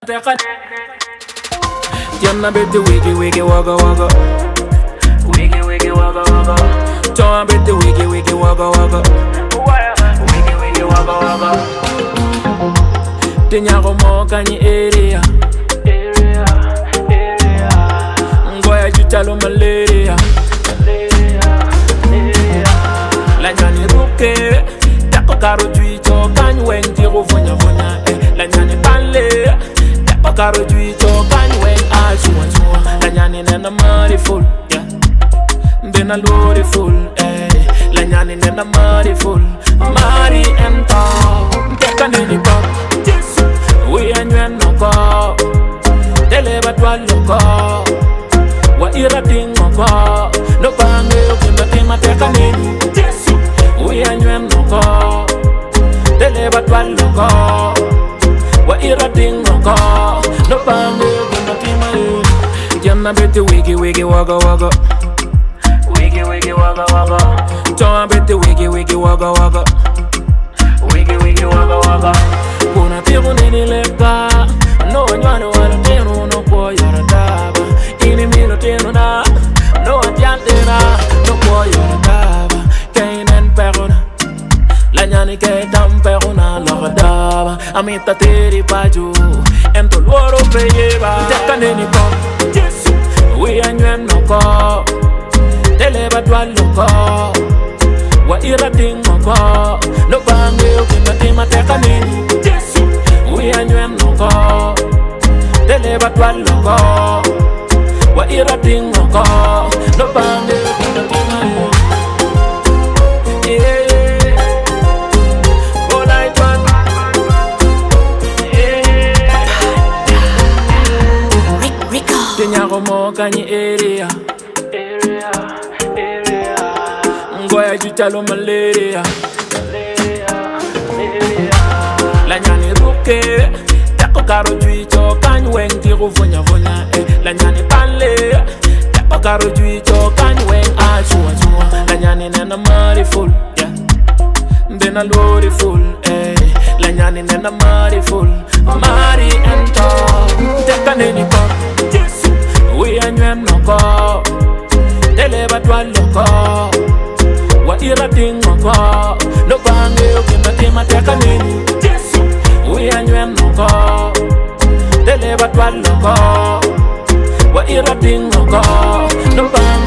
mateka. Tiana bete wiggy wiggy wagga wagga. Wiggy wiggy wagga wagga. Tiana bete wiggy wiggy wagga wagga. Wiggy wiggy wagga wagga. Tinya romo kanyi area. Ngoya jutalo malaria. La nyani ruke. Tako karo juicho kanyi weng tiro vonya vonya. La nyani panle. Tako karo juicho kanyi weng achua chua. La nyani nena mari full, yeah. Bena lori full, eh. La nyani nena mari full. Mari enta. Teka nini pop. We and you no go. Deliver to a loco. What you're a thing no go. No bang you can the team at take a name. We and you no go. Deliver to a loco. What you're a thing no go. No bang you can the team at Jana bete wiggy wiggy wagga wagga. Wiggy wiggy wagga wagga. Jana bete wiggy wiggy wagga wagga. Wiggy wiggy wagga wagga. Kuna tiru nini leka. No nywane wala tenu no kwa yara daba. Ini milo tenu na. No atiantena. No kwa yara daba. Kainen peruna. La nyani kaitam peruna lora daba. Amita teri paju. Ento luoro peyeba. Teka nini ko. We anywen no ko. Teleba dwa loko. Wa ira ting no ko. No bange ukina tima teka nini. We and you no go. Deliver to a logo. What you're a thing no go. No band in the team. Yeah. Go like one. Yeah. Rico. Tinya romo kanyi area. Ngoya jutalo malaria. La nyani ruke. Tako karo juicho kanyi weng tiro vonya vonya. La nyani panle. Tako karo juicho kanyi weng achua chua. La nyani nena mari full, yeah. Bena lori full, eh. La nyani nena mari full. Mari ento. Teka nini ko. We and you no go. Deliver to a loco. What you're a thing no go. No bange ukina tima teka nini. We and you no go. Deliver to a loco. What you're a thing no go. No bang.